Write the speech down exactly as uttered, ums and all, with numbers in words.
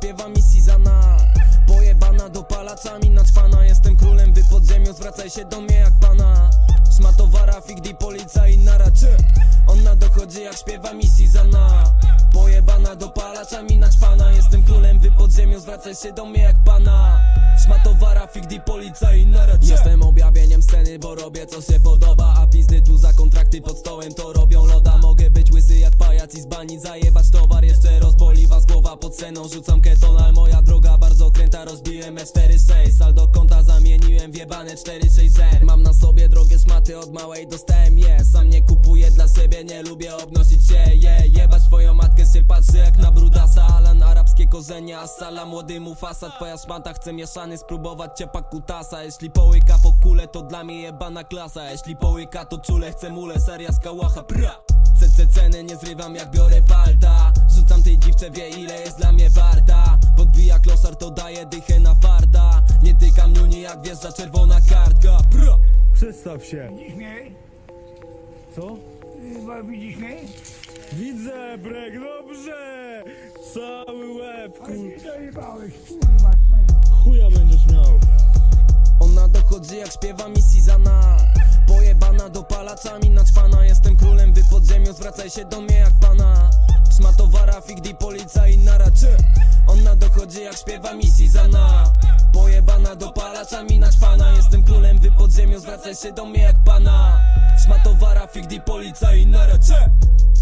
śpiewa mi Sizana. Pojebana dopalaczami naćpana. Jestem królem, wy podziemiu, zwracaj się do mnie jak pana. Szmatowara, figdi, policja i naraczy. Ona dochodzi jak śpiewa mi Sizana. Pojebana dopalaczami naćpana. Jestem królem, wy podziemiu, zwracaj się do mnie jak pana. Szmatowara, figdi, policja i naraczy. Jestem objawieniem sceny, bo robię co się podoba. A pizdy tu za kontrakty pod stołem to robią loda. Mogę być łysy jak pajac i z bani zajebać towar. Jeszcze rozboli was głowa pod sceną. Rzucam ketonal, moja droga bardzo kręta. Rozbiłem E cztery sześć, saldo konta zamieniłem w jebane cztery sześć zero. Mam na sobie drogie szmaty, od małej dostałem je. Sam nie kupuję dla siebie, nie lubię obnosić się, yeah. Jebać twoją matkę się patrzy jak na brudasa. Alan, arabskie korzenie, Assala, młody Mufasa. Twoja szmata chce mieszany, spróbować ciepa kutasa. Jeśli połyka po kule, to dla mnie jebana klasa. Jeśli połyka to czule, chcę mule, seria z kałacha, pra. C C ceny nie zrywam jak biorę palta. Rzucam tej dziwce, wie ile jest dla mnie warta. Podbija klosar, to daje dychę na farta. Nie tykam niuni jak wjeżdża czerwona kartka, pra. Przedstaw się. Widzisz mnie? Co? Chyba widzisz mnie? Widzę, brek, dobrze! Cały łeb, Ale kur... nie dojebałeś, kurwa twoja. Chuja będziesz miał. Ona dochodzi jak śpiewa mi Sizana. Pojebana dopalaczami naćpana. Jestem królem, wy podziemiu, zwracaj się do mnie jak pana. Szmatowara, figdi, policja i naraczy. Ona dochodzi jak śpiewa mi Sizana. Pojebana dopalaczami naćpana. Jestem królem, wy podziemiu, zwracaj się do mnie jak pana. Szmatowara, figdi, policja i naraczy.